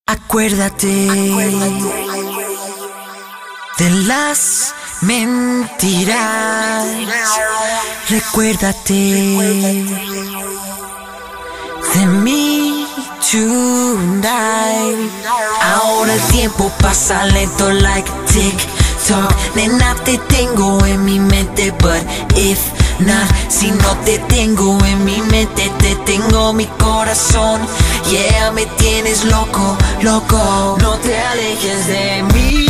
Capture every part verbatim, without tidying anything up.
Acuérdate, Acuérdate de las mentiras. Recuérdate de mí tonight. Ahora el tiempo pasa lento like TikTok. Nena, te tengo en mi mente, but if not, si no te tengo en mi mente, te tengo mi corazón. Yeah, me tienes loco, loco. No te alejes de mí.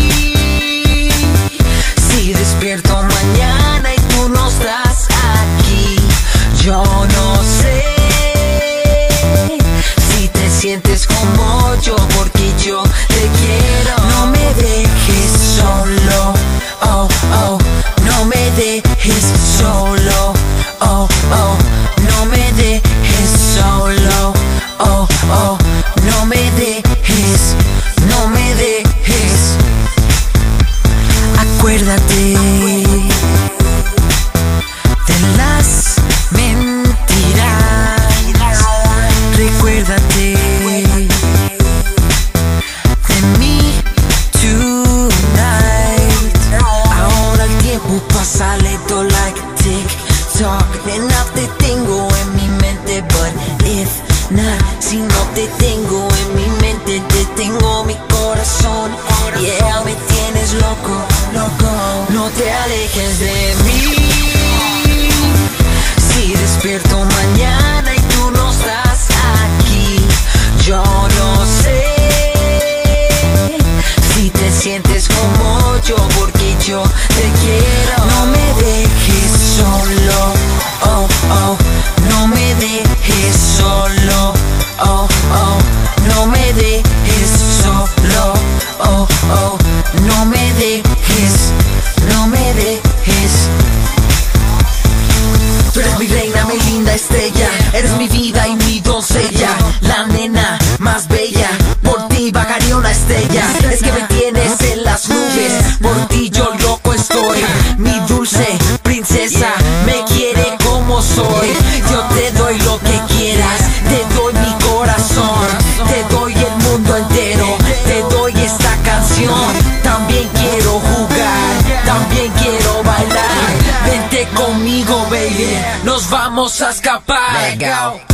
Si despierto mañana y tú no estás aquí, yo no sé si te sientes como yo, porque yo te quiero. No me dejes solo, oh, oh. No me dejes solo, oh, oh. No me dejes solo, oh, oh. No me dejes, no me dejes. Acuérdate de las mentiras. Recuérdate de mí tonight. Ahora el tiempo pasa lento like TikTok. Nena, te tengo en mi mente, but if not, si no te tengo en mi mente, te tengo mi corazón. Yeah, me tienes loco, loco. No te alejes de mí. Si despierto mañana y tú no estás aquí, yo no sé si te sientes como yo, porque yo te quiero. No me dejes solo, oh, oh. No me dejes solo, oh, oh. No me dejes solo, oh, oh. No me dejes, no me dejes. Tú eres mi reina, mi linda estrella. Eres mi vida y mi doncella, la nena más bella. Por ti bajaría una estrella. Es que me tienes en las nubes, por ti yo loco estoy. Mi dulce princesa me quiere como soy. Yo te doy lo que quieras, te doy mi corazón, te doy el mundo entero, te doy esta canción. También quiero jugar, también quiero bailar. Vente conmigo, baby, nos vamos a escapar.